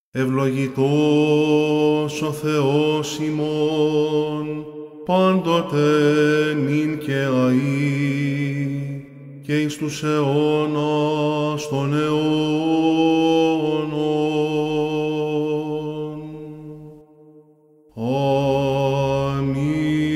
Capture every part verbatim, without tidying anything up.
Ευλογητός ο Θεός ημών, πάντοτε νυν και αεί, και εις τους αιώνας των αιώνων. Αμήν.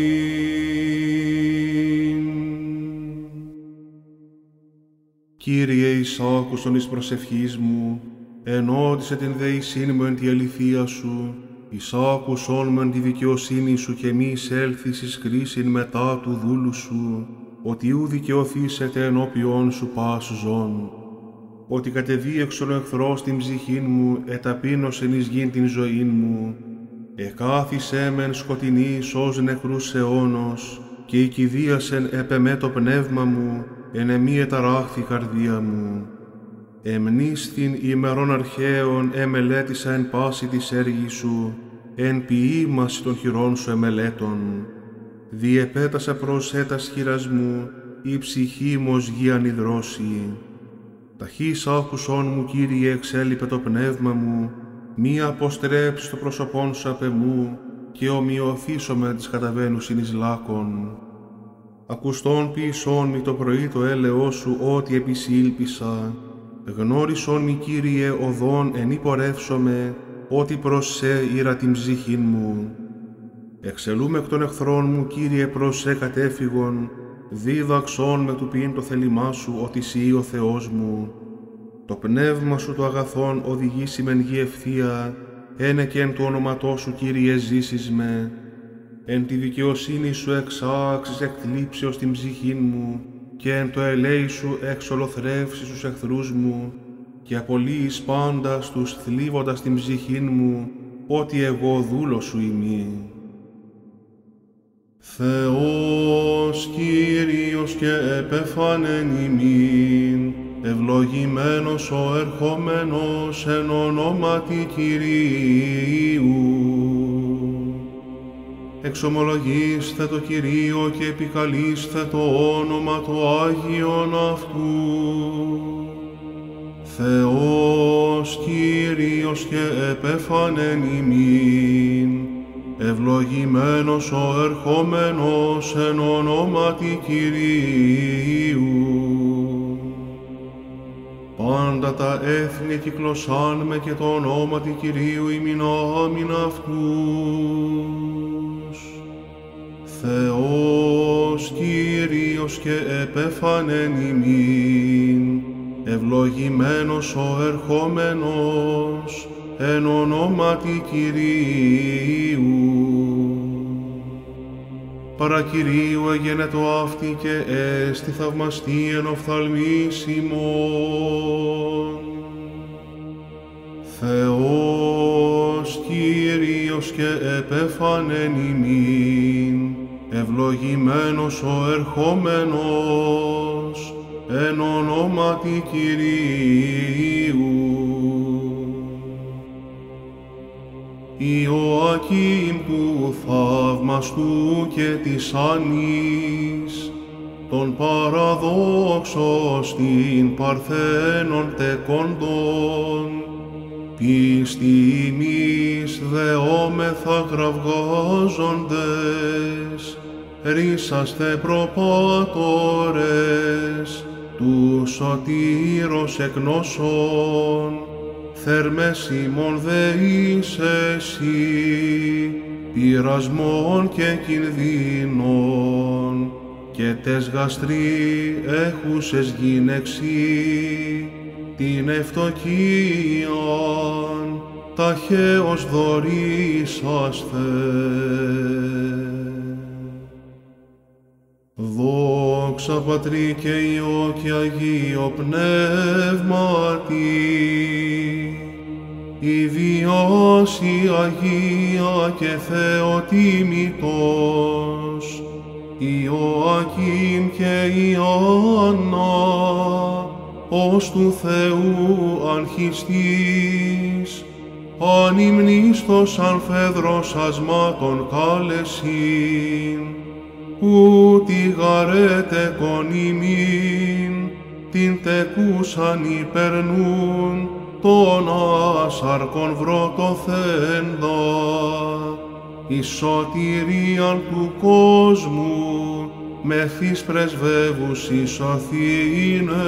Κύριε, εις άκουσον εις προσευχής μου, ενώτισε την δεησύνη μου εν τη αληθεία σου, εις άκουσον μου εν τη δικαιοσύνη σου και μη εισέλθεις εις κρίσιν μετά του δούλου σου, ότι ου δικαιωθήσετε ενώπιον σου πάσου ζών. Ότι κατεδίεξον ο εχθρός την ψυχήν μου, εταπείνωσεν εις γην την ζωήν μου, εκάθισέ μεν σκοτεινής ως νεκρούς αιώνος, και οικηδίασεν επεμέ το πνεύμα μου, εν εμή εταράχθη καρδία μου. Εμνίστην ημερών αρχαίων εμελέτησα εν πάση της έργης σου, εν ποιήμαση των χειρών σου εμελέτων. Διεπέτασα προς έτας χειράς μου, η ψυχή μου ως γη ανιδρώσει. Ταχύς άκουσόν μου, Κύριε, εξέλιπε το πνεύμα μου, μη αποστρέψει το πρόσωπόν σου απ' εμού, και ομοιωθήσομαι της καταβαίνουσιν εις λάκων. Ακουστών ποιησόν μη το πρωί το έλεος σου, ότι επισήλπισα. Γνώρισον μη, Κύριε, οδόν εν υπορεύσομαι, ότι προς σε ήρα την ψυχήν μου. Εξελούμε εκ των εχθρών μου, Κύριε, προς σε κατέφυγον, δίδαξον με του ποιήν το θέλημά σου, ότι σοι ο Θεός μου. Το πνεύμα σου το αγαθόν οδηγήσει μεν γη ευθεία, ένε και εν του όνοματός σου, Κύριε, ζήσεις με. Εν τη δικαιοσύνη σου εξάξεις εκθλίψεως την ψυχήν μου, και εν το ελέη σου εξολοθρεύσεις τους εχθρούς μου, και απολύεις πάντα τους θλίβοντας την ψυχήν μου, ότι εγώ δούλος σου ημί. Θεός Κύριος και επεφανέν ημίν, ευλογημένος ο ερχομένος εν ονόματι Κυρίου. Εξομολογήστε το Κυρίο και επικαλείστε το όνομα το Άγιον αυτού. Θεός Κύριος και επεφανέν ημίν, ευλογημένος ο ερχομένος εν ονόματι Κυρίου. Πάντα τα έθνη κυκλωσάν με και το ονόματι Κυρίου ημίν άμην αυτούς. Θεός Κύριος και επεφανέν ημίν, ευλογημένος ο ερχόμενος εν ονόματι Κυρίου. Παρακυρίου εγένετο αυτή και έστι θαυμαστή εν οφθαλμής ημών. Θεός Κύριος και επεφανέν ημίν, ευλογημένος ο ερχόμενος εν ονόματι Κυρίου. Ιωακήμ του θαυμαστού και της Ανής, τον παραδόξο στην Παρθένων τεκόντων, πίστη ημείς δεόμεθα κραυγάζοντες, ρίσαστε προπάτορες, του σωτήρος εκνόσων, θερμές ημών δεείς εσύ, πειρασμών και κινδύνων, και τες γαστροί έχουσες γυναιξή, την ευτοκίαν ταχαίως δωρήσαστε. Δόξα Πατρί και Υιό και Αγίο Πνεύματι, η βιώση Αγία και Θεοτιμητός, Ιωακήμ και Ιάννα, ως του Θεού αγχιστής, ανυμνίστος αν φέδρος ασμάτων κάλεσιν, ούτι γαρέτε κονημήν, την τεκούσαν υπερνούν, τον άσαρκον βρωτοθέντα, η σωτηρίαν του κόσμου, μεθύς πρεσβεύουσι σωθήνε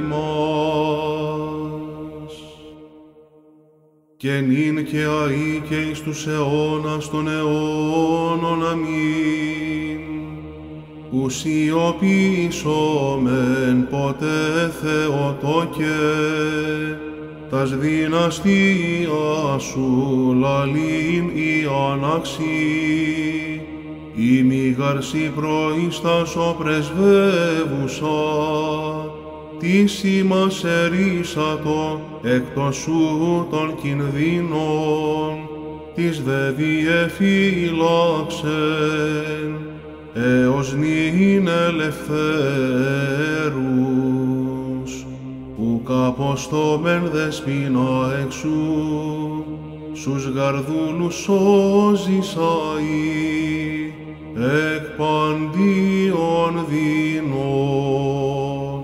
ημάς. Και νυν και αεί και εις τους αιώνας των αιώνων, αμήν. Ουσιοποιήσομεν ποτέ Θεοτόκε, τας δυναστεία σου λαλήν η αναξή, η μη γαρσή προϊστάσω πρεσβεύουσα, τις ημάς ερίσατο εκτός σου των κινδύνων, της δε διεφύλαξεν, έως νυν ελευθέρους, ουκ αποστόμεν δεσποινα εξού, σους γαρδούλους σώζεις αεί, εκ παντίον δεινών.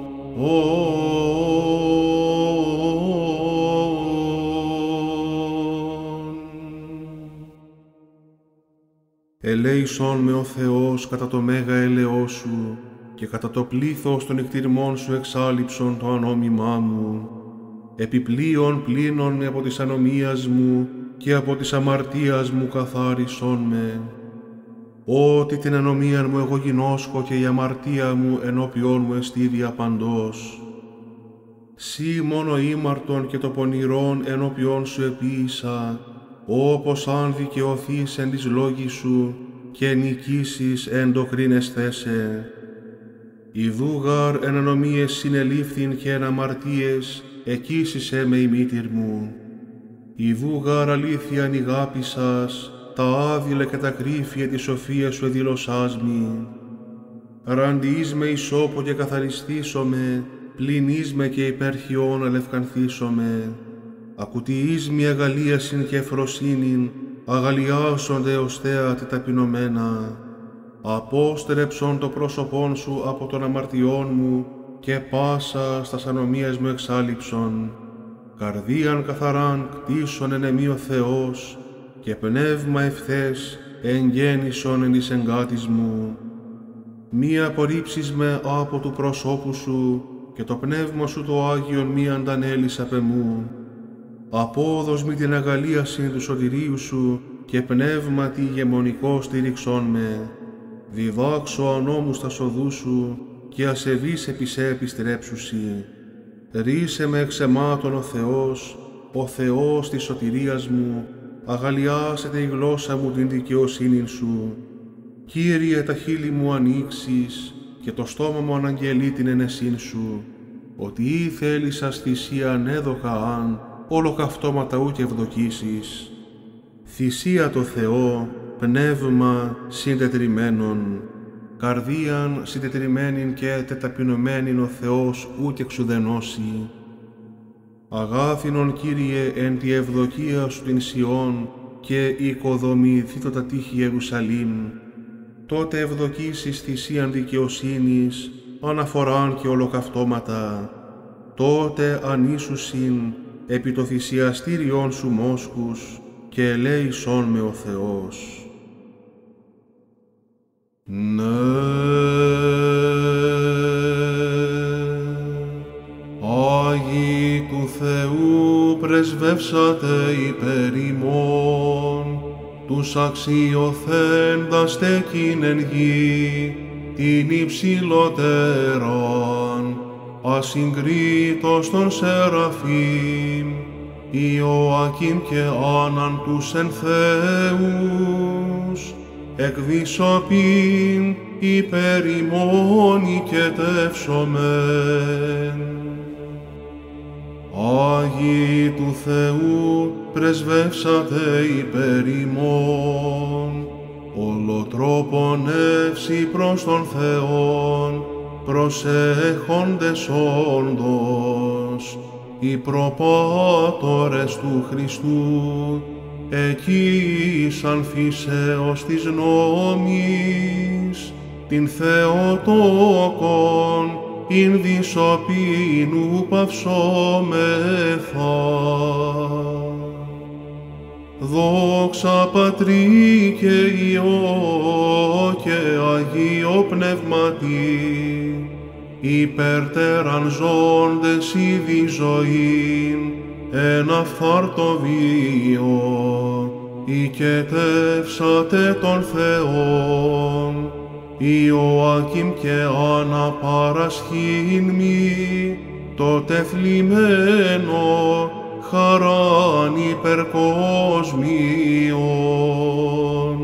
Ελέησόν με ο Θεός κατά το μέγα έλεος σου και κατά το πλήθος των εκτιρμών σου εξάλειψον το ανόμημά μου. Επιπλέον πλήνων με από της ανομίας μου και από της αμαρτίας μου καθάρισόν με. Ότι την ανομία μου εγώ γινώσκω και η αμαρτία μου ενώπιόν μου εστίδια παντός. Σύ μόνο ήμαρτον και το πονηρόν ενώπιόν σου επίησα, όπως αν δικαιωθείς εν της λόγης σου και νικήσεις εν το κρίνεσθέσαι. Ιδού γαρ εν ανομίες συνελήφθην και εν αμαρτίες εκοίσισε με η μήτηρ μου. Ιδού γαρ αλήθειαν ηγάπησας, τα άδειλα και τα κρύφια της σοφίας σου εδήλωσάς μη. Ραντιείς με ισόπο και καθαριστήσομαι, πληνείς με και υπέρχιον αλευκανθήσομαι. Ακουτιείς μη αγαλίασιν και ευφροσύνην, αγαλιάσονται ως θέατη ταπεινωμένα. Απόστρεψον το πρόσωπόν σου από των αμαρτιών μου και πάσα στας ανομίας μου εξάλειψον. Καρδίαν καθαράν κτίσον εν εμεί ο Θεός και πνεύμα ευθές εγγέννησον εν της εγκάτης μου. Μη απορρίψεις με από του προσώπου σου και το πνεύμα σου το Άγιον μη αντανέλεις απ' εμού. Απόδος μη την αγαλίαση του σωτηρίου σου και πνεύματι ηγεμονικό στήριξόν με. Διδάξω ανώμους τα σοδού σου και ασεβείς επί σε επιστρέψουσι. Ρίσε με εξαιμάτων ο Θεός, ο Θεός της σωτηρίας μου, αγαλιάσετε η γλώσσα μου την δικαιοσύνη σου. Κύριε, τα χείλη μου ανοίξεις και το στόμα μου αναγγελεί την ενεσύν σου, ότι ή θέλησας θυσίαν έδωκα αν, ολοκαυτώματα ου και ευδοκίσεις. Θυσία το Θεό, πνεύμα συντετριμένον, καρδίαν συντετριμένην και τεταπεινωμένην ο Θεός ου και εξουδενώσει. Αγάθινον Κύριε εν τη ευδοκία σου την Σιών και οικοδομηθήτω τα τείχη Ιερουσαλήμ, τότε ευδοκίσεις θυσίαν δικαιοσύνης, αναφοράν και ολοκαυτώματα, τότε ανήσουσιν επί το θυσιαστήριον σου μόσχους και ελέησόν με ο Θεός. Ναι, Άγιοι του Θεού πρεσβεύσατε υπέρ ημών, τους αξιοθέντας τεκείν εν γη, την υψηλότερον, ασυγκρίτως των Σεραφείμ, Ιωακήμ και Άνναν τους εν Θεούς, εκδισωπήν υπέρ ημών οικετεύσομεν. Άγιοι του Θεού πρεσβεύσατε υπέρ ημών, ολοτρόπον εύση προς τον Θεόν, προσέχοντες όντως, οι προπάτορες του Χριστού, εκείσαν φύσεως της νόμης, την Θεοτόκον ειν δισοπίνου παυσόμεθα. Δόξα Πατρί και Υιό και Αγίο Πνεύματι, υπερτεραν ζώντες ήδη ζωήν, εν αυθάρτο βίο, οικετεύσατε τον Θεόν, Ιωάκιμ και Άννα παρασχήν μη, το τεθλιμμένο χαράν υπερκόσμιον.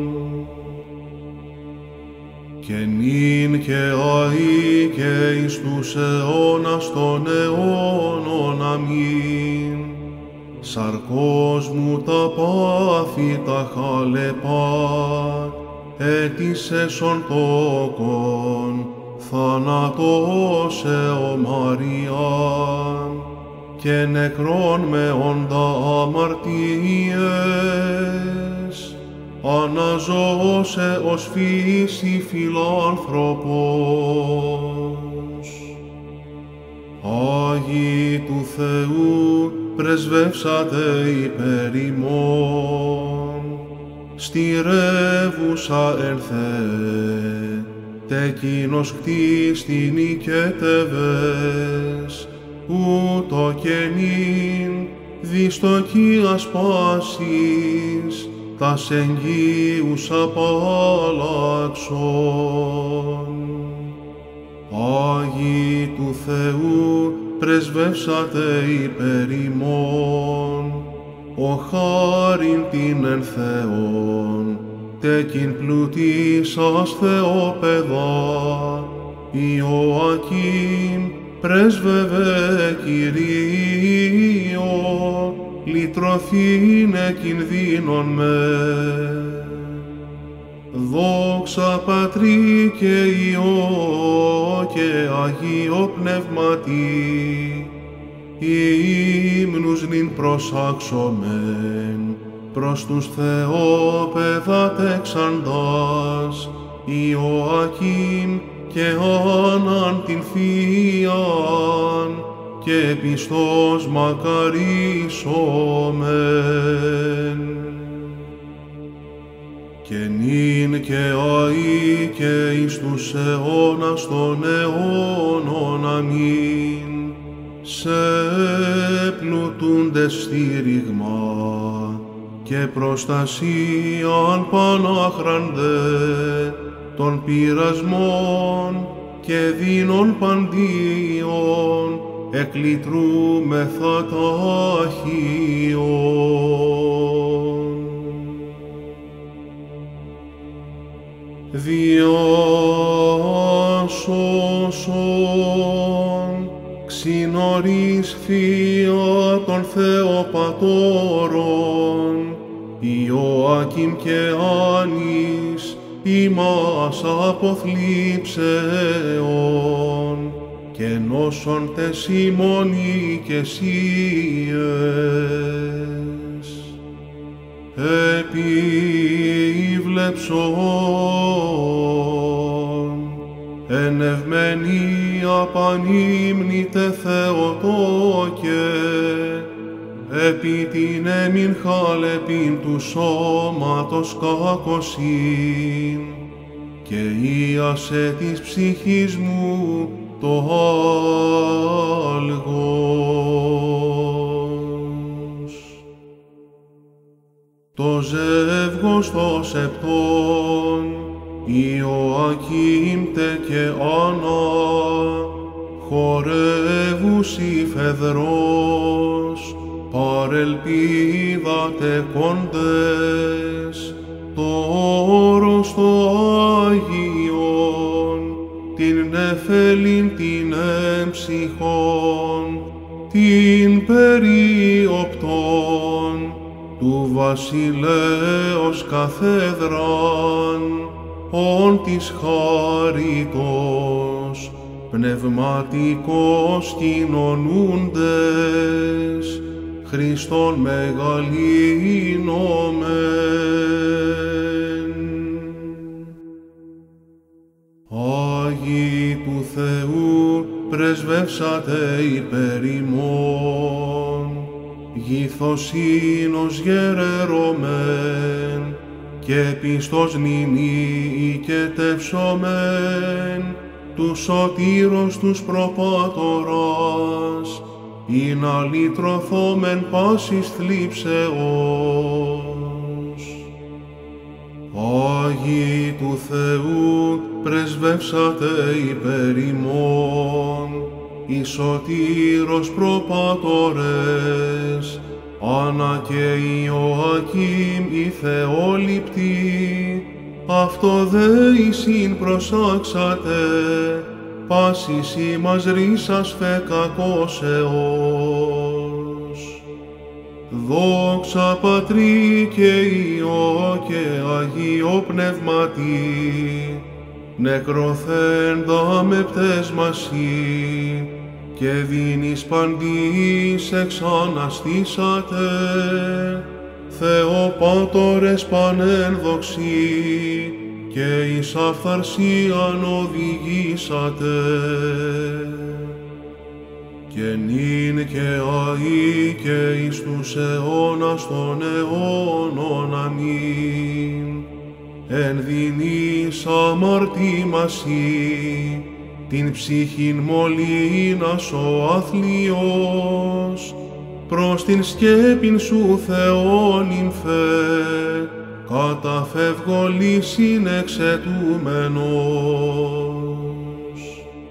Και νυν και αεί και εις τους αιώνας των αιώνων, αμήν. Σαρκός μου τα πάθη τα χαλεπά, έτησεσον τόκον, θάνατος εω Μαριάν, και νεκρόν με όντα αμαρτίες, αναζώσε ως φύση φιλάνθρωπος. Άγιοι του Θεού, πρεσβεύσατε υπέρ ημών, στηρεύουσα εν Θεέ, τεκίνος κτίστην οικέτευες, ούτω και νυν δυστοκίας πάσης, τας εγγύους απάλλαξον. Άγιοι του Θεού, πρεσβεύσατε υπέρ ημών, ο χάριν την εν Θεόν, τεκειν πλουτίσας Θεόπαιδα, Ιωάκιμ, πρέσβευε Κυρίω, λυτρωθήνε κινδύνων με. Δόξα Πατρί και Υιό και Αγίο Πνεύματι, ύμνους νυν προσάξομεν προς τους Θεόπαιδα τεξαντάς, Ιωάκιμ και Άνναν την Θείαν, και πιστός μακαρίσομεν. Και νυν και αεί και εις τους αιώνας των αιώνων, αμήν. Σε πλουτούνται στήριγμα και προστασίαν πανάχραντε των πειρασμών και δίνων παντίων, εκλυτρούμεθα τάχιον. Διάσωσον ξυνωρίς Θεία των Θεοπατώρων, Ιωάκιμ και Άννης, ημάς αποθλίψεων, και νόσον τες ημών οικεσίες. Επίβλεψον, ενευμένη απανύμνητε Θεοτόκε, επί την έμειν χαλεπίν του σώματος κακοσύν, και ίασε της ψυχής μου το άλγος. Το ζεύγος το σεπτόν, Ιωάκιμ τε και Άννα, χορεύουσι φεδρός, παρελπίδατε κοντές, το όρος το Άγιον, την νεφέλην την εμψυχών, την περιοπτών, του βασιλέως καθέδραν, ον της χάριτος, πνευματικός κοινωνούντες, Χριστόν μεγαλύνομεν. Άγιοι του Θεού, πρεσβεύσατε υπέρ ημών. Γηθοσύνος γερερωμέν, και πιστός νηνή οικετεύσομεν, του σωτήρος τους προπάτορας, ειν αλυτρωθόμεν πάσης θλίψεως. Άγιοι του Θεού, πρεσβεύσατε υπέρ ημών, οι σωτήρος προπάτορες, Άννα και Ιωακήμ οι θεόληπτοι, αυτό δε εισήν προσάξατε, πάσης ημάς ρίσας φε κακώσεως. Δόξα Πατρί και Υιό και Αγίο Πνεύματι, νεκροθέντα με πτέσμασι, και δίνεις παντής εξαναστήσατε, Θεοπάτορες πανένδοξοι, και εις αυθαρσίαν οδηγήσατε. Και νυν και αεί και εις τους αιώνας των αιώνων, αμήν. Εν δινείς αμαρτήμασι, την ψυχήν μολύνας ο αθλίος, προς την σκέπην σου Θεόν νυμφέ, καταφεύγολη συνεξετούμενος.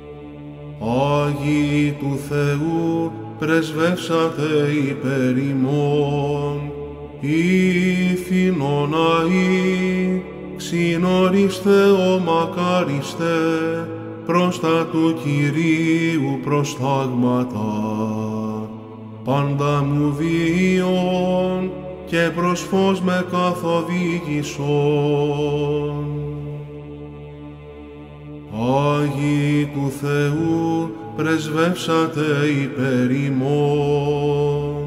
Άγιοι του Θεού, πρεσβεύσατε υπέρ ημών, ήθινον αεί, ξυνορίστε ο μακάριστε, προς τα του Κυρίου προστάγματα, πάντα μου βίων και προς φως με καθοδήγησον. Άγιοι του Θεού, πρεσβεύσατε υπέρ ημών.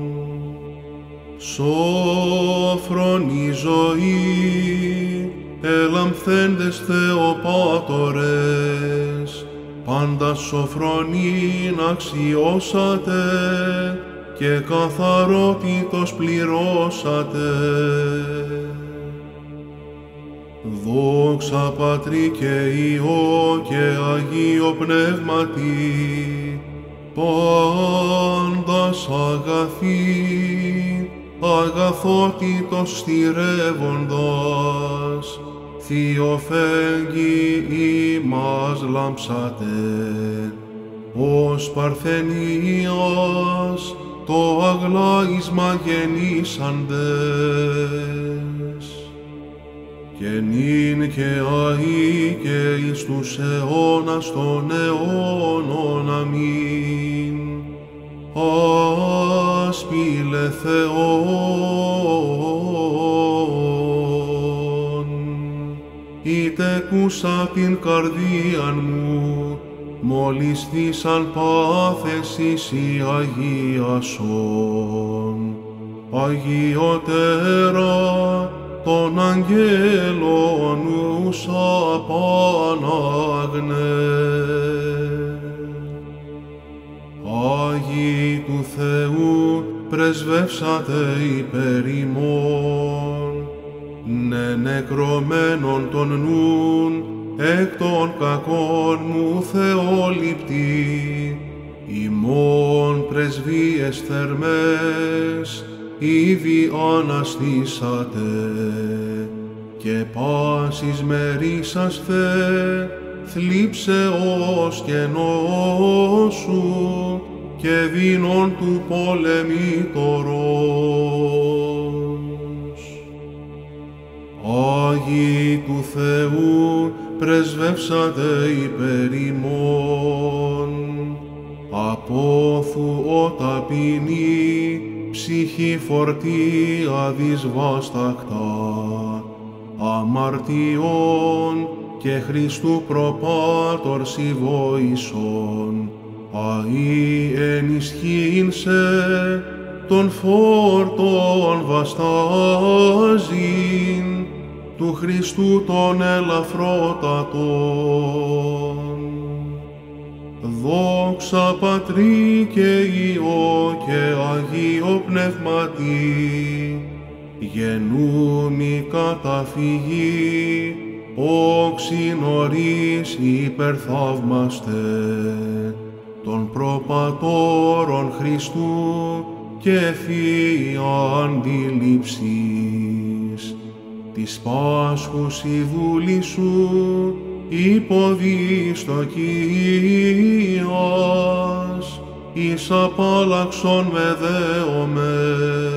Σόφρονη ζωή, ελαμφθέντες Θεοπάτορες, πάντα σοφρονήν αξιώσατε και καθαρότητος πληρώσατε. Δόξα Πατρί και Υιό και Αγίο Πνεύματι, πάντας αγαθή, αγαθότητος στηρεύοντας, Θεοφέγγι ημάς λάμψατε, ως παρθενίας το αγλάισμα γεννήσαντες. Και νυν και αεί και εις τους αιώνας των αιώνων, αμήν. Άσπιλε Θεόν, είτε κούσα την καρδίαν μου, μόλις θύσαν πάθεσης η Αγίασον. Αγιωτέρα των αγγέλων ουσα πανάγνε. Άγιοι του Θεού, πρεσβεύσατε υπέρ ημών, ναι νεκρωμένων των νουν, εκ των κακών μου θεόληπτοι, ημών πρεσβείες θερμές, ήδη αναστήσατε, και πάσης μερίσαστε, θλίψεως και νόσου, και δίνων του πολεμήτωρος. Άγιοι του Θεού, πρεσβεύσατε υπέρ ημών, απόθου ο ταπεινή, ψυχή φορτία δυσβάστακτα, αμαρτιών και Χριστού προπάτορσι βοήσον, αεί ενισχύειν σε των φόρτων βαστάζειν, του Χριστού των ελαφρότατων. Δόξα Πατρί και Υιό και Αγίο Πνεύματι, γενούμι καταφυγή, όξι νωρίς υπερθαύμαστε, των προπατώρων Χριστού και θεία αντιλήψης, της Πάσχους η δούλη σου υποδίστοκίας, εις απάλλαξον με δέομαι.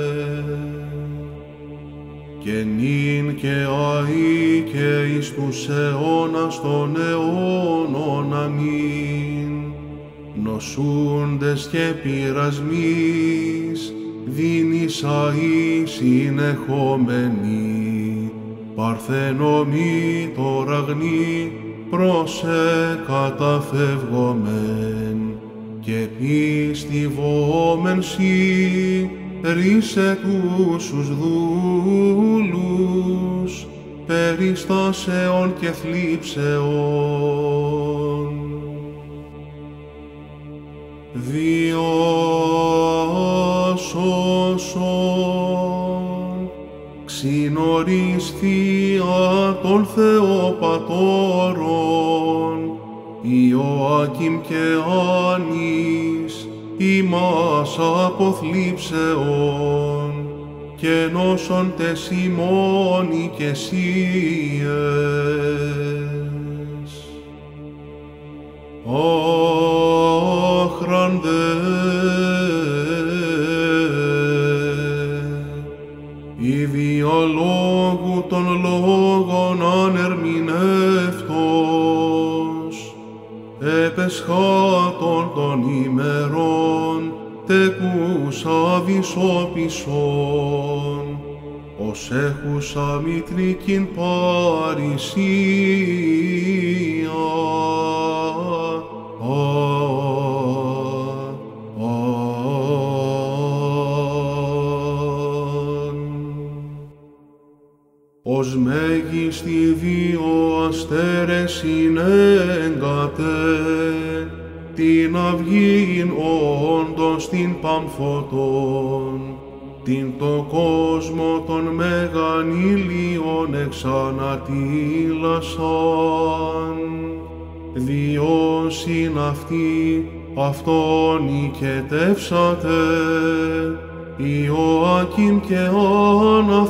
Και νυν και αεί και εις τους αιώνας των αιώνων, αμήν. Νοσούντες και πειρασμείς, δίνεις αεί συνεχόμενοι, παρθενομοί τωραγνοί, προσέ καταφεύγομεν, και πίστιβόμεν σοι, ρίσε τούσους δούλους, περιστάσεων και θλίψεων. Διάσωσον, ξυνωρίς θεία των Θεοπατώρων, Ιωάκημ και Άννης, ημάς αποθλίψεων, και νόσοντες ημών οικεσίες. Άχραντε, η διαλόγου των λόγων ανερμηνεύτος, επεσχάτων των ημερών, τεκούσα βυσόπισον, ως έχουσα μητρικήν παρησία. Ως μέγιστη δύο αστέρες συνέγκατε, την αυγήν όντως την παμφωτών, την το κόσμο των μέγαν ήλιων εξανατήλασαν, διό συν αυτοί αυτόν οικετεύσατε, Ιωάκημ και Άννα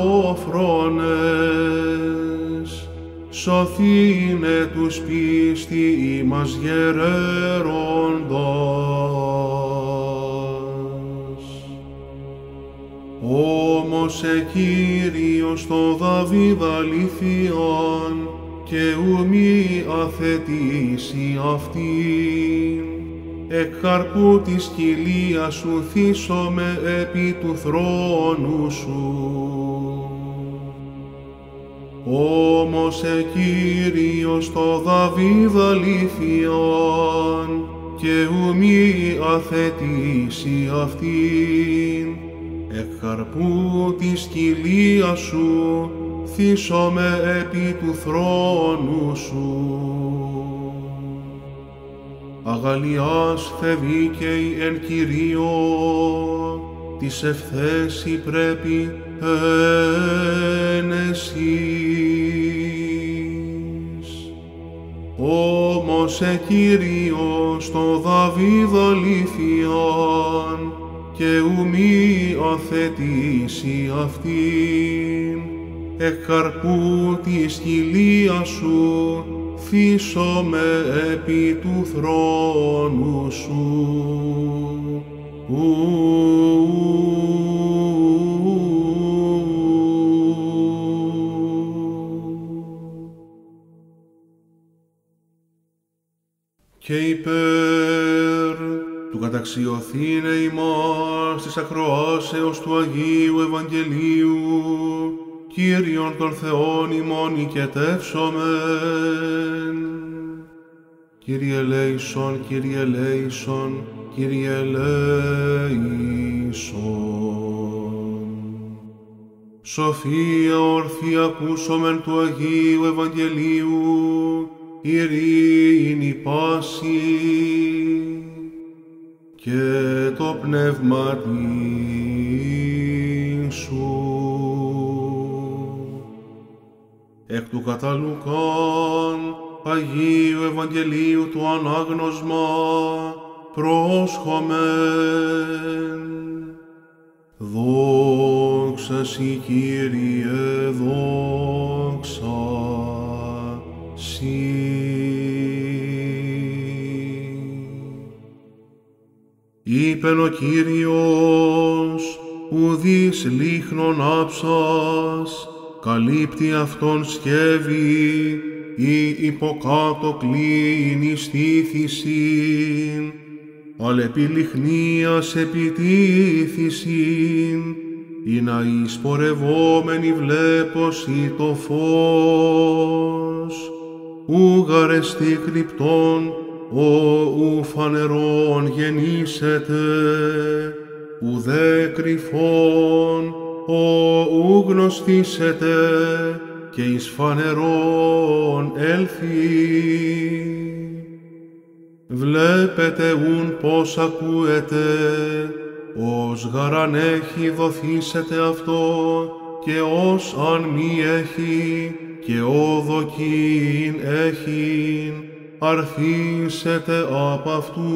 Θεόφρονες, σωθήνε τους πίστη ημάς γερέροντας. Όμως ε Κύριος το Δαβίδ αληθείαν, και ου μη αθετήσει αυτήν, εκ καρπού της κοιλίας σου θύσομαι επί του θρόνου σου. Όμως ε Κύριος το Δαβίδ αληθείαν, και ου μη αθετήσει αυτήν, εκ καρπού της κοιλίας σου θύσομαι επί του θρόνου σου. Αγαλιάστε δίκαιοι εν Κυρίω, της ευθέσει πρέπει εν εσείς. Όμως ε Κύριος το Δαβίδ αληθείαν, και ου μη αθετήσει αυτήν, εκ καρπού της κοιλίας σου θύσομαι επί του θρόνου σου. Και υπέρ του καταξιωθήνε ημάς της ακροάσεως του Αγίου Ευαγγελίου, Κύριον των Θεών ημών οικετεύσομεν. Κύριε ελέησον, Κύριε ελέησον, Κύριε ελέησον. Σοφία ορθή ακούσομεν του Αγίου Ευαγγελίου, ειρήνη πάση, και το πνεύμα σου. Εκ του κατά Λουκάν, Αγίου Ευαγγελίου του ανάγνωσμα, πρόσχομεν. Δόξα Συ, Κύριε, δόξα Συ. Είπεν ο Κύριος, ουδείς λίχνον άψας, καλύπτει αυτόν σκεύη, ή υποκάτω κλείνει στήθησιν, αλ' επί λιχνίας επιτίθησιν, ή να εις πορευόμενοι βλέπωσι το φως, ου γαρεστή κρυπτόν, ο ου φανερόν γεννήσεται, ουδέ κρυφόν, ο ου γνωστήσεται, και εις φανερόν έλθει. Βλέπετε ούν πως ακούετε, ως γαραν έχει δοθήσετε αυτό, και ως αν μη έχει, και όδοκιν έχειν, αρθήσετε απ' αυτού.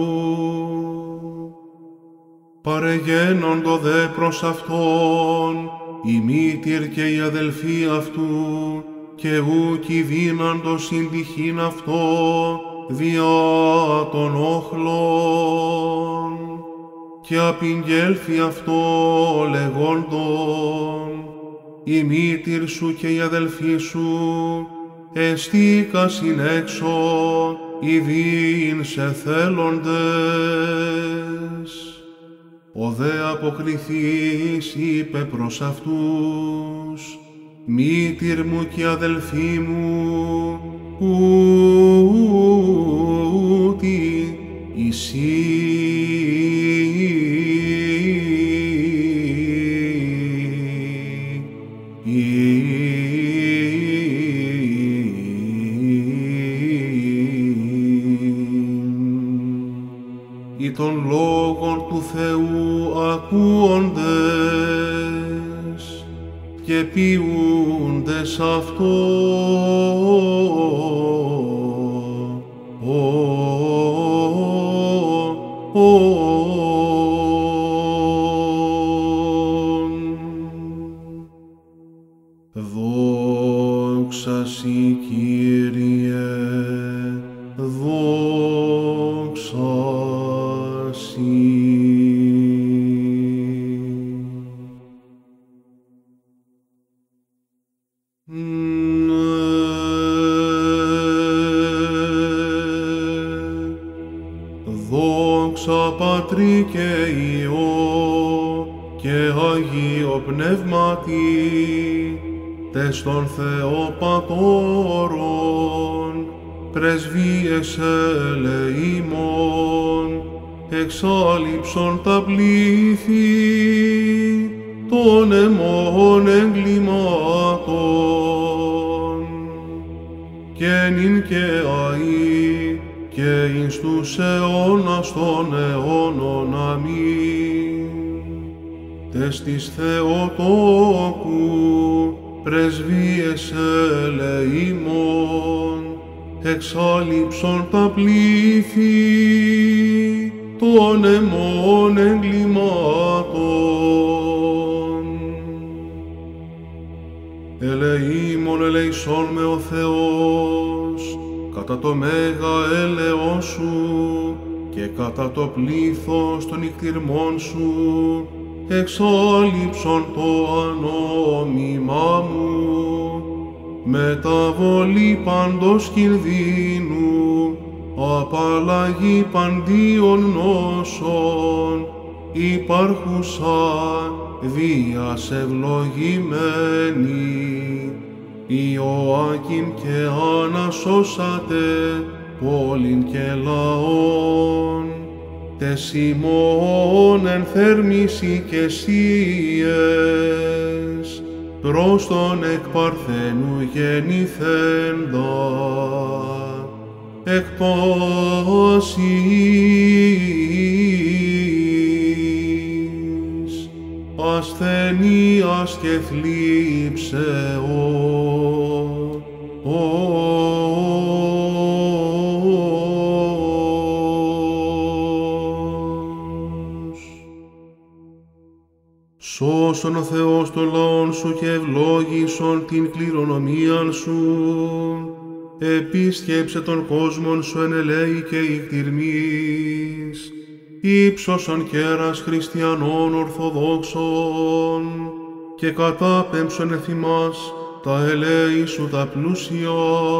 Παρεγένοντο δε προς αυτόν, η μήτηρ και οι αδελφοί αυτού, και ου κηδύναντο συντυχήν αυτό, διά των όχλων, και απηγγέλθη αυτό λεγόντων, η μήτηρ σου και οι αδελφοί σου, εστίκασιν έξω, ιδίην σε θέλοντες. Ο δε αποκριθής είπε προς αυτούς, μήτηρ μου και αδελφοί μου, ούτι εσύ. Ή των λόγων του Θεού ακούοντες και ποιούντες αυτό. Δόξα Συ, Κύριε, δόξα Συ. Δόξα Πατρί και Υιό και Αγίο Πνεύματι, τες των Θεό Πατώρων, πρεσβείες ελεήμων, εξάλειψον τα πλήθη των εμών εγκλημάτων, και νυν και αεί και εις τους αιώνας των αιώνων. Αμήν. Τες της Θεοτόκου πρεσβείες ελεήμων, εξάλειψον τα πλήθη των εμών εγκλημάτων. Ελεήμων ελεησόν με ο Θεός, κατά το μέγα έλεος σου και κατά το πλήθος των νικτυρμών σου, εξάλειψον το ανόμημά μου, μεταβολή παντός κινδύνου, απαλλαγή παντίων νόσων, υπάρχουσα δίας ευλογημένη, Ιωάκην και ανασώσατε πόλην και λαόν, τες ημών εν θέρμηση και σίες, προς τον εκ Παρθένου γεννηθέντα, εκ πάσης ασθενείας και θλίψεων, σώσον ο Θεός το λαόν σου και ευλόγησον την κληρονομίαν σου. Επίσκεψε τον κόσμον σου εν ελέη και ικτυρμής, ύψωσον κέρας χριστιανών ορθοδόξων και κατάπεμψον εθ' ημάς τα ελέη σου τα πλούσια.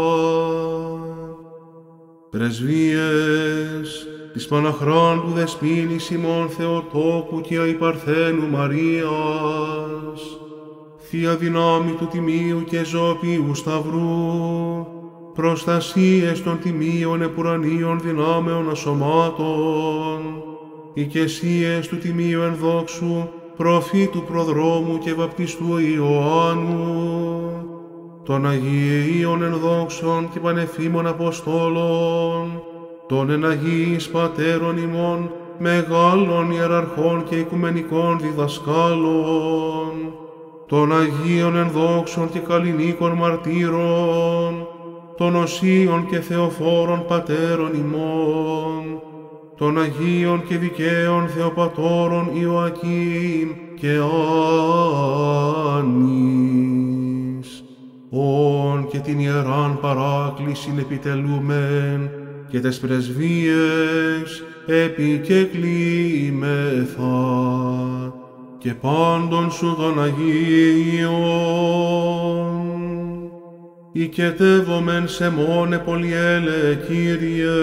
Πρεσβείες της Παναχράντου Δεσποίνης ημών Θεοτόκου και Αϊπαρθένου Μαρίας, Θεία δυνάμει του Τιμίου και Ζωοποιού Σταυρού, προστασίες των τιμίων επουρανίων δυνάμεων ασωμάτων, οικεσίες του Τιμίου ενδόξου, προφήτου προδρόμου και βαπτιστού Ιωάννου, των Αγίων ενδόξων και πανεφήμων Αποστόλων, των εν Αγίης Πατέρων ημών, μεγάλων ιεραρχών και οικουμενικών διδασκάλων, των Αγίων ενδόξων και καλλινίκων μαρτύρων, των Οσίων και Θεοφόρων Πατέρων ημών, των Αγίων και δικαίων Θεοπατώρων Ιωακήμ και Άννης, όν και την Ιεράν Παράκλησιν επιτελούμεν και τες πρεσβείες επικεκλήμεθα και πάντων σου των Αγίων. Οικετεύομεν σε μόνε πολυέλε, Κύριε,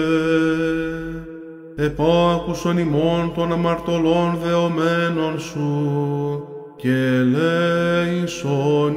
επάκουσον ημών των αμαρτωλών δεωμένων σου και ελέησον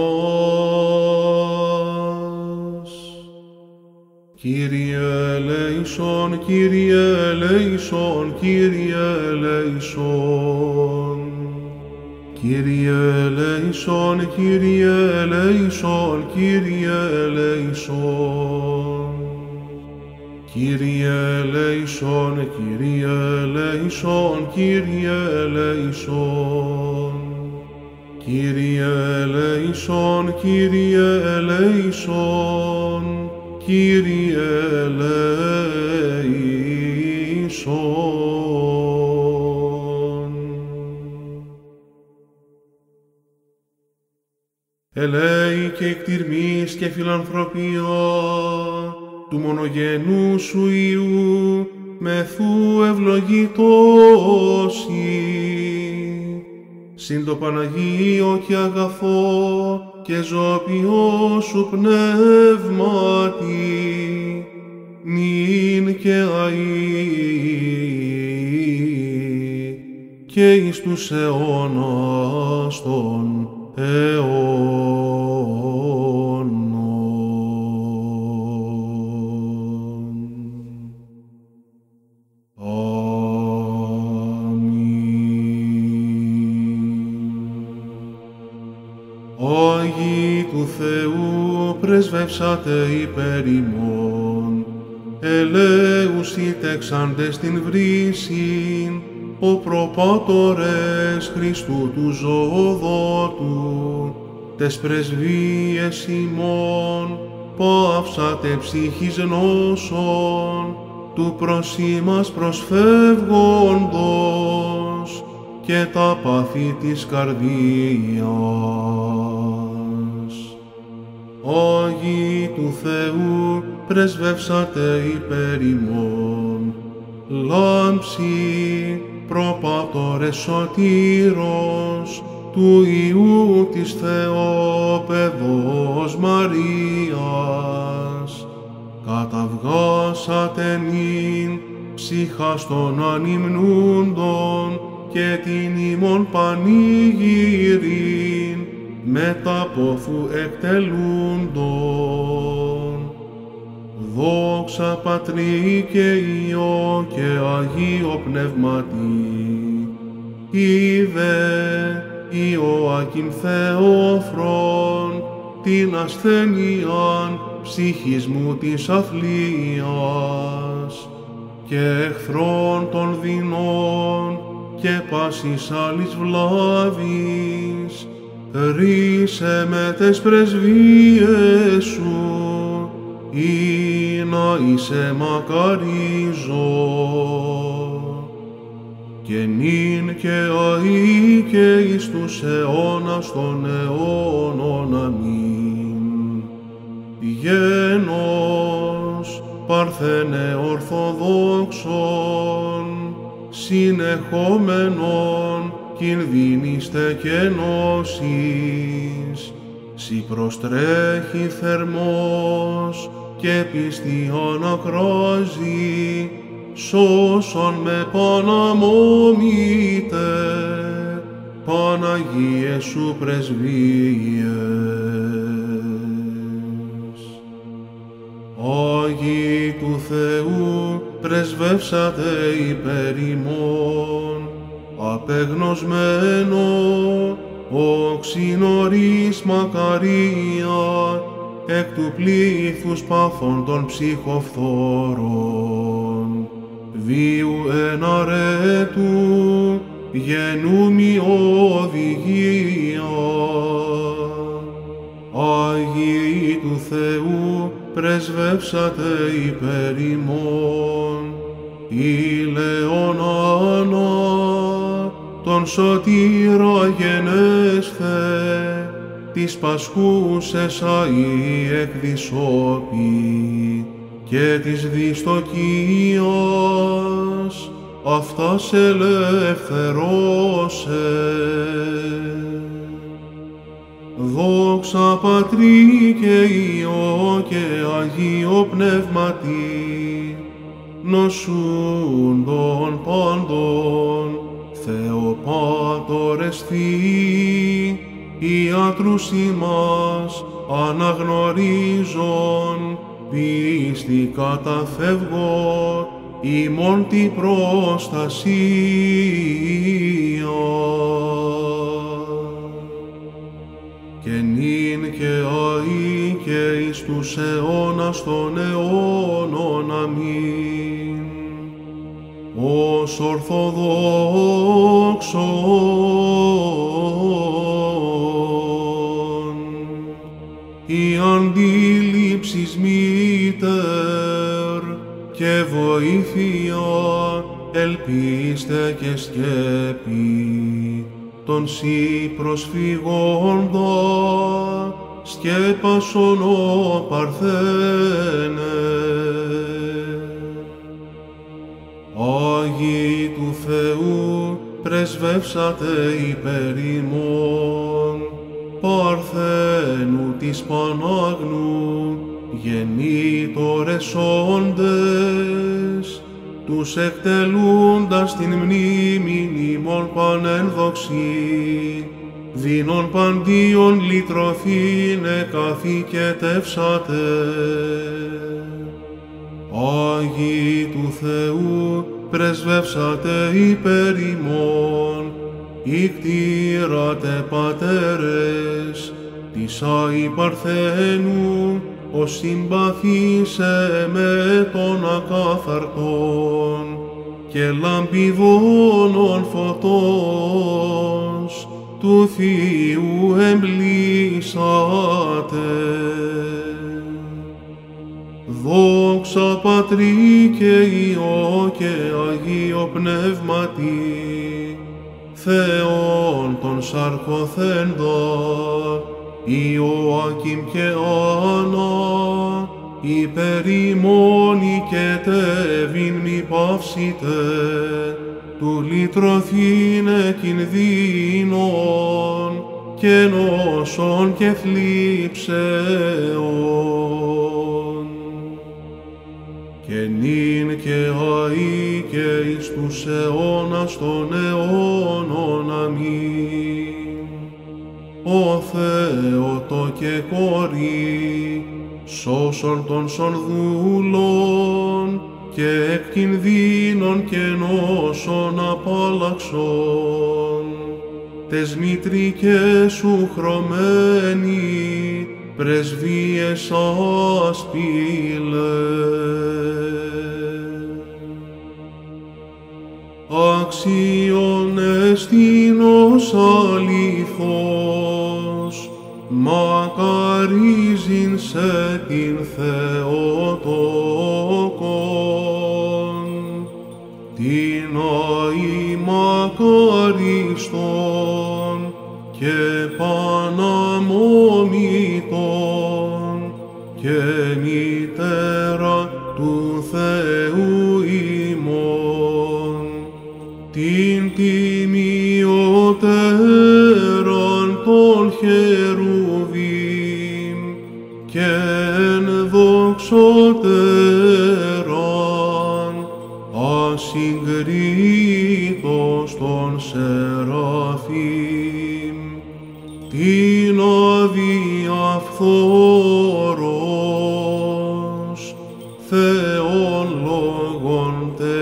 ημάς. Κύριε ελέησον, Κύριε ελέησον, Κύριε ελέησον. Κύριε ελέησον, Κύριε ελέησον, Κύριε ελέησον. Κύριε ελέησον, Κύριε ελέησον, Κύριε ελέησον. Κύριε ελέησον, Κύριε ελέησον, Κύριε ελέησον. Ελέη και εκτιρμής και φιλανθρωπία του μονογενού σου Υιού, μεθού ευλογητώσει, συν το Παναγίο και αγαθό και ζωοποιό σου πνεύματι, νυν και αεί και εις τους αιώνας των αιώνων. Άγιοι του Θεού πρεσβεύσατε υπέρ ημών, ελέους ητεξάντες την βρύσιν, ο προπάτορες Χριστού του ζωοδότου, τες πρεσβείες ημών, παύσατε ψυχής νόσων, του προς ημάς προσφεύγοντος, και τα πάθη της καρδίας. Άγιοι του Θεού πρεσβεύσατε υπέρ ημών, λάμψη προπάτορες σωτήρος του Υιού της Θεόπαιδος Μαρίας, καταβγάσατε νυν ψυχάς των ανυμνούντων και την ημών πανηγύριν μετά πόθου εκτελούντων. Δόξα Πατρί και Υιό και Αγίο Πνεύματι, είδε Ιωάκην Θεόφρον, την ασθένειαν ψυχής μου της αθλίας, και εχθρών των δεινών και πάσης άλλης βλάβης, ρίσε με τες πρεσβείες σου, ή να είσαι μακαρίζω. Και νυν και αεί και εις τους αιώνας των αιώνων. Αμήν. Γένος, Παρθένε Ορθοδόξον, συνεχόμενον κινδύνιστε και νόσης, σοι προστρέχει θερμός και πίστη ανακράζει, σώσον με παναμόμητε, Παναγίε σου πρεσβείες. Άγιοι του Θεού, πρεσβεύσατε υπέρ ημών, απεγνωσμένο, οξυνωρίς μακαρία, εκ του πλήθους πάθων των ψυχοφθόρων, βίου εν αρέτου, γενούμι οδηγία. Άγιοι του Θεού, πρεσβεύσατε υπέρ ημών, ηλαιονάνα, τον σωτήρα γενέσθε, της πασχούσες αεί εκδισόπη και της δυστοκίας, αυτάς ελευθερώσε. Δόξα Πατρί και Υιό και Αγίο Πνεύματι, νοσούντων πάντων, Θεοπάτορες Θείοι, ιατρούς ημάς αναγνωρίζον, πίστη καταφεύγω, ημών την προστασία. Και νυν και αεί και εις τους αιώνας των αιώνων. Αμήν. Ως Ορθοδόξον, η αντίληψης μήτερ και βοήθεια, ελπίστε και σκέπη, τον σοι προσφυγόντα, σκέπασον ο Παρθένε. Άγιοι του Θεού, πρεσβεύσατε υπέρ ημών, Παρθένου της Πανάγνου, γεννήτορες όντες, τους εκτελούντας την μνήμην ημών πανένδοξη, δίνον παντίον λυτρωθήν εκαθηκετεύσατε. Άγιοι του Θεού, πρεσβεύσατε υπέρ ημών, ικτήρατε πατέρες, της Άη Παρθένου, ως συμπαθήσε με τον ακάθαρτον και λαμπιδώνων φωτός του Θείου εμπλήσατε. Δόξα Πατρί και Υιό και Αγίο Πνεύματι, Θεόν των σαρκωθέντα, Ιωάκημ και Άννα, υπέρ ημών οικετεύειν μη παύσητε, του λυτρωθήνε κινδύνων και νόσων και θλίψεων. Και νυν και αεί και εις τους αιώνας των αιώνων. Αμήν. Ο Θεότο και κόρη, σώσον των σονδούλων και εκ κινδύνων και νόσων απαλλαξών, τες μητρικές σου χρωμένη, πρεσβείες άσπηλε. Αξίον εστίνος αληθώς, μακαρίζειν σε την Θεοτόκον, την αη μακαριστον και παναμόμητον και μητέρα του Θεού ημών, την τιμιωτέραν των χερουβίμ και ενδοξωτέραν ασυγκρίτως των Σεραφείμ, την αδιαφθόρος Θεόν λόγον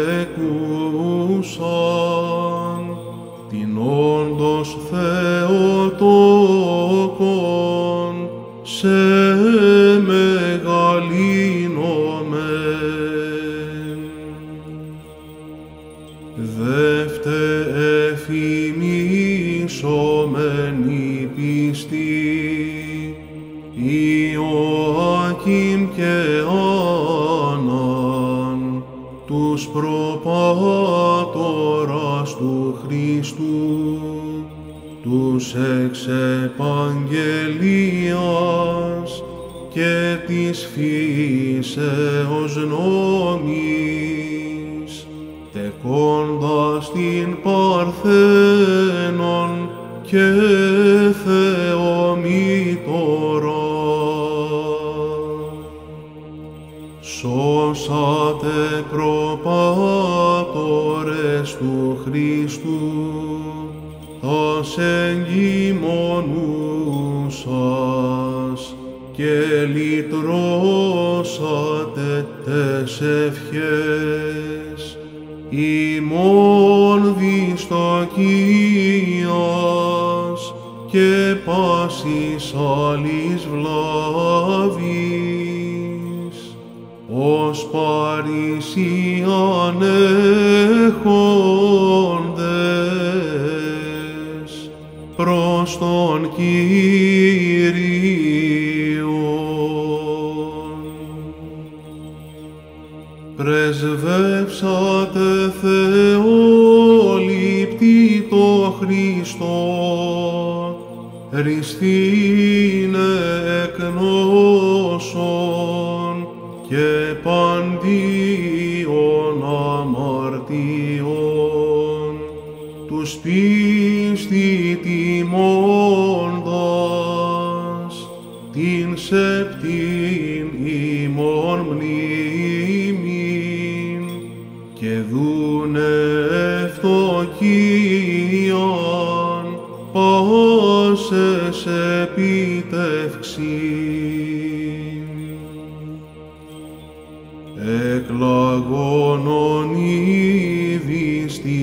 τεκούσαν, την όντως Θεοτόκον σε μεγαλύνομεν. Δεύτε εφημίσομεν η πιστή, Ιωάκημ και Άνναν, τους προπάτορας του Χριστού, τους εξ επαγγελίας και της φύσεως νόμης, τεκόντας την Παρθένον και Θεομήτωρα. Σώσατε προπάτορες του Χριστού, τας εγκυμονούσας και λυτρώσατε τες ευχές ημών δυστοκίας και πάσης άλλης βλάβης, ως παρησίαν έχοντες προς τον Κύριον. Πρεσβεύσατε Θεόληπτοι το Χριστό, ριστήνε εκ νόσων και παντίων αμαρτιών, τους πίστη τιμώντας την σεπτήν ημών μνήμην και δούνε ευτοκίαν πάσες επιτεύξην. Εκλαγώνων ήδη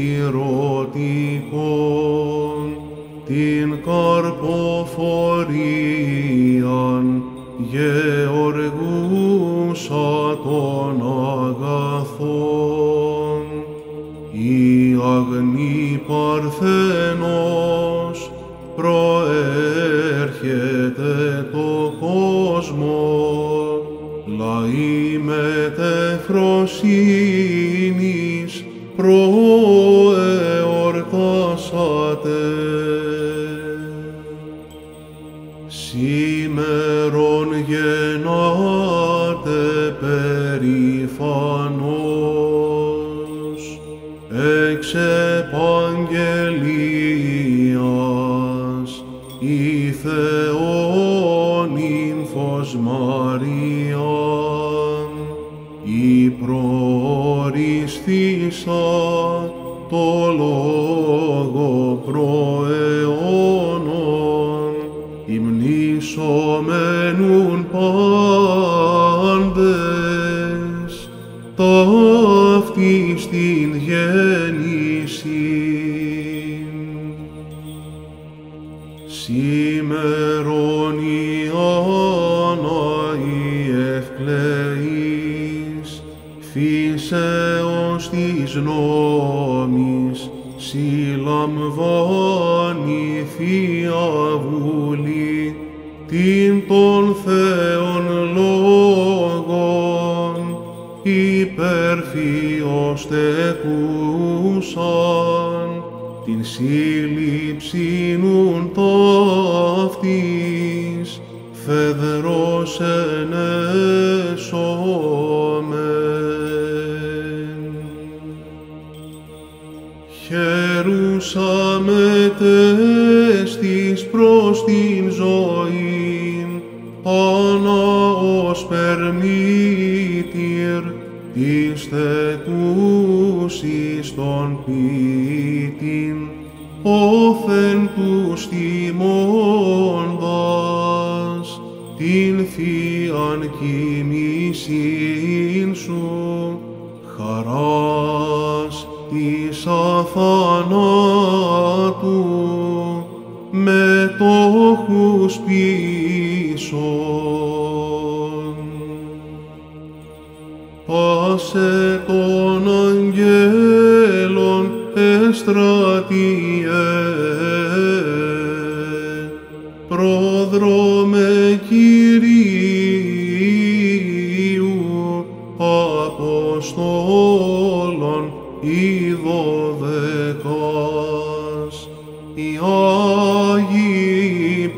στηρωτικών την καρποφορίαν γεωργούσα των αγαθών, η αγνή Παρθένος προέρχεται το κόσμο, λαοί μετεφροσύνης προεορτάσατε. Σήμερον γεννάτε περηφανός, εξ επαγγελίας η Θεόν νύμφος Μαριάν, η προοριστήσα το λόγο προαιώνων, υμνήσομενουν πάντες ταύτη στην γέννηση. Αναή ευκλεής, φύσεως της νόμης, συλλαμβάνει Θεία Βουλή, την των Θεών λόγων, υπερφύος τεκούσαν, την σύλληψη νουν ταύτης, φεδρός ενέσομεν. Χαιρούσαμε τέστης προς την ζωήν, αναός περμήτηρ, της τεκούσης των ποιητήν, όθεν τους τιμώντας, την Θείαν κοιμήσιν σου, χαράς της αθανάτου, μετόχους πίσω. Πάσε των αγγέλων εστρατιέ, πρόδρομε Κυρίου, Αποστόλων οι δωδεκάς, οι Άγιοι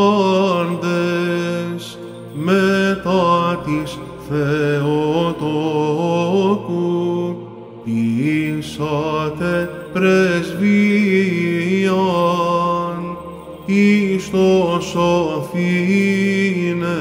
πάντες, μετά της Θεοτόκου, ποιήσατε πρεσβείαν, εις το σοφήνε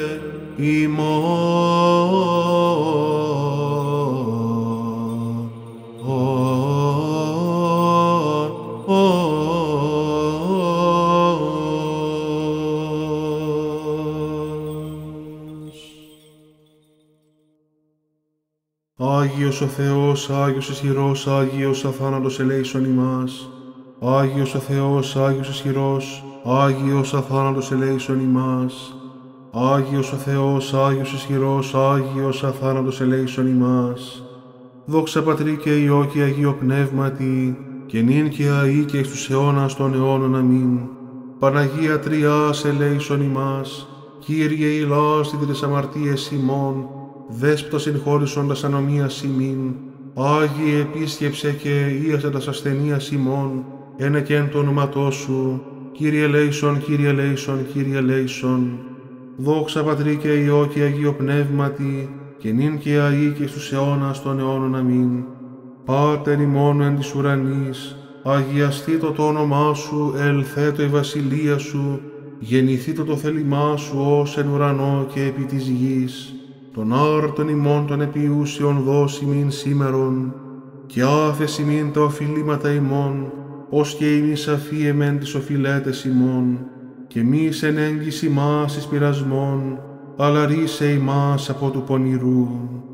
Άγιος ο Θεός, Άγιος ισχυρός, Άγιος αθάνατος ελέησον ημάς. Άγιος ο Θεός, Άγιος ισχυρός, Άγιος αθάνατος ελέησον ημάς. Άγιος ο Θεός, Άγιος ισχυρός, Άγιος αθάνατος ελέησον ημάς. Δόξα Πατρί και Υιό και Αγίο Πνεύματι, και νυν και αεί και εις τους αιώνας των αιώνων. Αμήν. Παναγία Τριάς ελέησον ημάς. Κύριε ηλάς την τρεις αμαρτίες ημών, Δέσποτος συγχώρησον τας ανομίας ημίν. Άγιε επίσκεψε και ίασε τας ασθενείας ημών, ένε και εν το όνοματό σου. Κύριε ελέησον, Κύριε ελέησον, Κύριε ελέησον. Δόξα Πατρί και Υιό και Αγίο Πνεύματι, και νυν και αεί και στους αιώνας των αιώνων. Αμήν. Πάτερ ημών εν της ουρανής, αγιαστήτω το όνομά σου, ελθέτω η βασιλεία σου, γεννηθήτω το θέλημά σου ως εν ουρανό και επί της γης. Τον άρτον ημών των επιούσιων δώσει μην σήμερον, και άφεση μην τα οφειλήματα ημών, ως και ημείς αφίεμεν τις οφειλέτες ημών, και μης εν έγκυση μας εις πειρασμών, αλλά ρίσε ημάς από του πονηρού.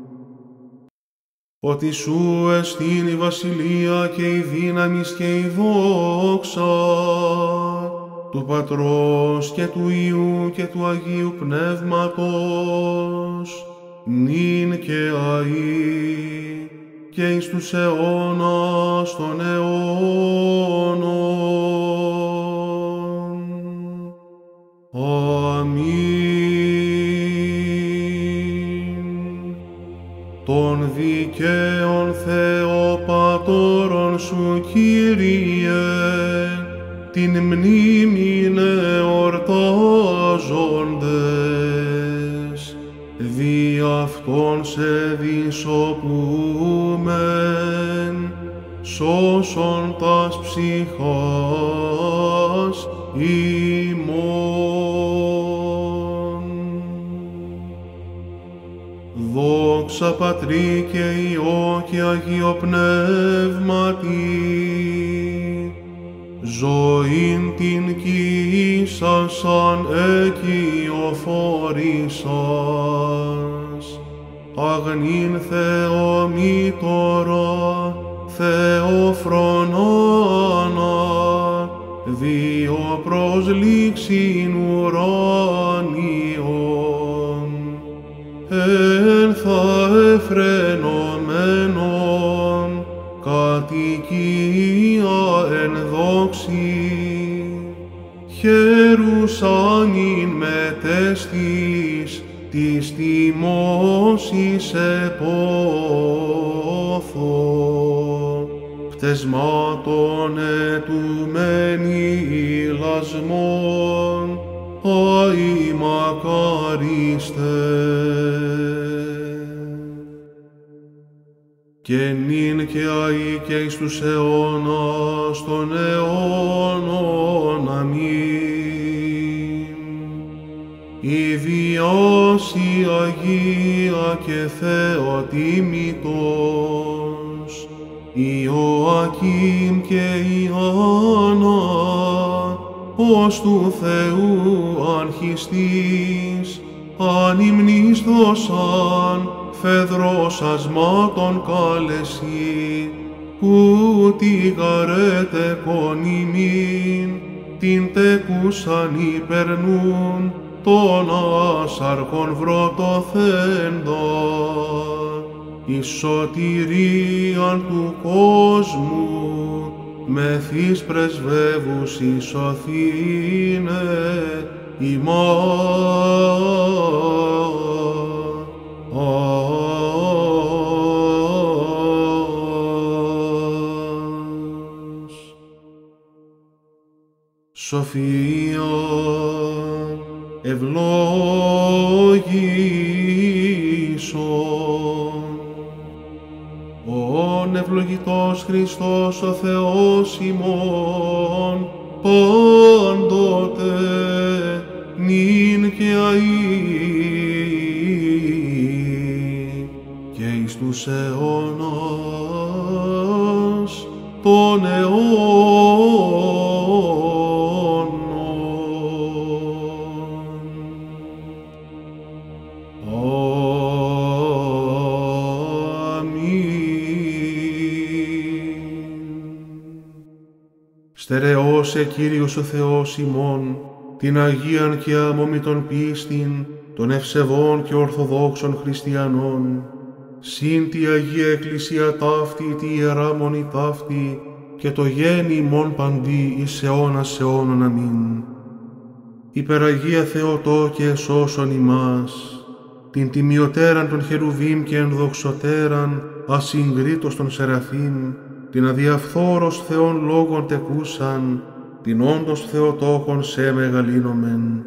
Ότι σου εστίν η βασιλεία και η δύναμις και η δόξα, του Πατρός και του Υιού και του Αγίου Πνεύματος, νυν και αεί και εις τους αιώνας των αιώνων. Αμήν. Των δικαίων Θεοπατώρων σου, Κύριε, την μνήμην εορτάζοντες, δι' αυτόν σε δισοπούμεν, σώσον τας ψυχάς ημών. Δόξα Πατρί και Υιό και Αγίο Πνεύματι, ζωήν την κοίσασαν εκειοφόρησας, αγνήν Θεομήτωρα, Θεοφρονάνα, βίο προσλήξην ουράνιον, εν θα εφρενωμένον κατοικία εν δόξη, χερουσάνιν μετέστης της τιμώσης επόθο, πτεσμάτων ετουμένη ηλασμόν, αη μακαρίστε. Και νυν και αεί και εις τους αιώνας των αιώνων. Αμήν. Η Διάση Αγία και Θεοτιμητός, Ιωακήμ και Ιάννα, ως του Θεού αρχιστής, ανυμνίστοσαν φεδρός ασμάτων κάλεση, που τη γαρέτε κονημήν, την τεκούσαν υπερνούν, των άσαρχων βρωτοθέντα, εις σωτηρίαν του κόσμου, μεθύς πρεσβεύουσι σωθήνε ημάς. Σοφία ευλόγησον. Ον ευλογητός Χριστός ο Θεός ημών, πάντοτε νυν και αεί και εις τους αιώνας των αιώνων. Στερεώσε Κύριος ο Θεός ημών, την Αγίαν και αμόμητον πίστην των ευσεβών και ορθοδόξων χριστιανών, συν τη Αγία Εκκλησία ταύτη, τη Ιερά Μονή ταύτη, και το γέννη ημών παντί εις αιώνας αιώνων. Αμήν. Υπεραγία Θεοτόκε σώσον ημάς, την τιμιωτέραν των χερουβίμ και ενδοξωτέραν, ασυγκρίτως των Σεραφείμ, την αδιαφθόρος Θεόν λόγων τεκούσαν, την όντως Θεοτόκον σε μεγαλύνομεν.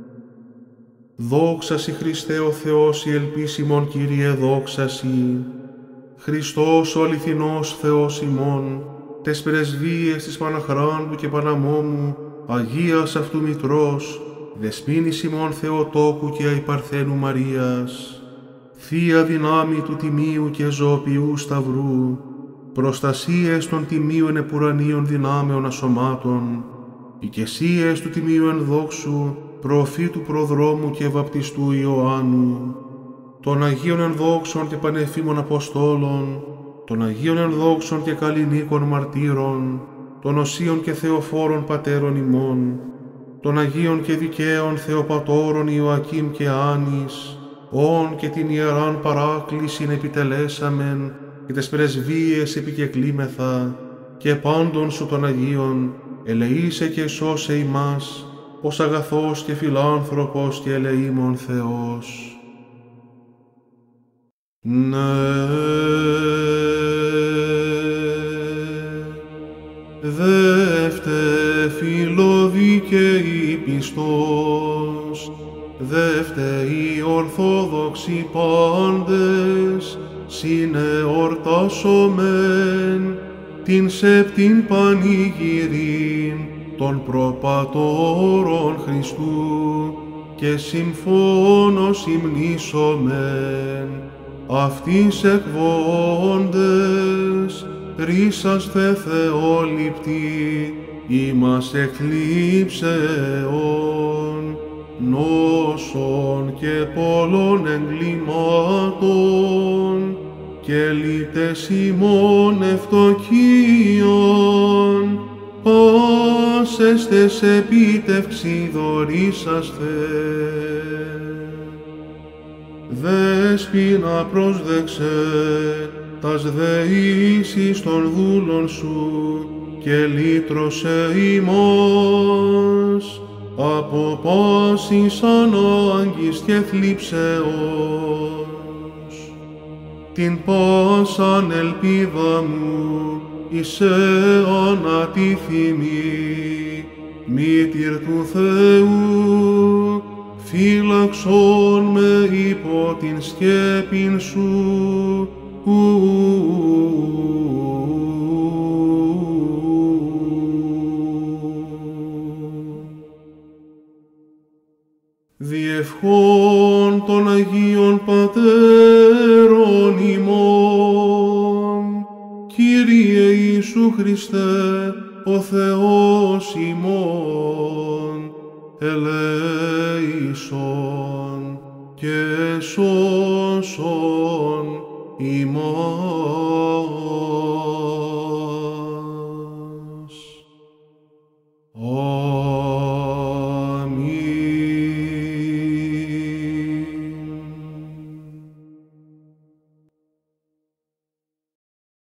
Δόξασι Χριστέ ο Θεός, η ελπίσιμον Κύριε, δόξασι. Χριστός ο αληθινός Θεός ημών, τες πρεσβείες της Παναχράντου και Παναμόμου, Αγίας αυτού Μητρός, δεσποίνης ημών Θεοτόκου και αϊπαρθένου Μαρίας, Θεία δυνάμει του Τιμίου και Ζωοποιού Σταυρού, προστασίες των τιμίων επουρανίων δυνάμεων ασωμάτων, οικεσίες του Τιμίου ενδόξου, προφήτου προδρόμου και βαπτιστού Ιωάννου, των Αγίων ενδόξων και πανεφήμων Αποστόλων, των Αγίων ενδόξων και καλλινίκων μαρτύρων, των Οσίων και Θεοφόρων πατέρων ημών, των Αγίων και δικαίων Θεοπατώρων Ιωακήμ και Άνης, όν και την Ιεράν παράκλησιν επιτελέσαμεν, και τες πρεσβείες επικεκλήμεθα, και πάντων σου των Αγίων, ελεήσε και σώσε ημάς, ως αγαθός και φιλάνθρωπος και ελεήμων Θεός. Ναι, δεύτε φιλοδίκαιοι πιστός, δεύτε οι ορθόδοξοι πάντες, συνεορτάσομεν την σεπτήν πανηγυρήν των προπατώρων Χριστού και συμφώνως υμνήσομεν αυτοίς εκβόντες ρίσαστε Θεόληπτοι ημάς εκλείψεων νόσων και πολλών εγκλημάτων και λύτες ημών ευδοκίαν πάσε εστες επίτευξη δωρήσαστε. Δέσποινα πρόσδεξε τας δεήσεις των δούλων σου και λύτρωσε ημάς από πάσης ανάγκης και θλίψεως. Την πάσαν ελπίδα μου είσαι ανατίθιμη, μήτηρ του Θεού, φύλαξον με υπό την σκέπην σου. Διευχών των Αγίων Πατέρων ημών, Κύριε Ιησού Χριστέ, ο Θεός ημών, ελέησον και σώσον ημάς.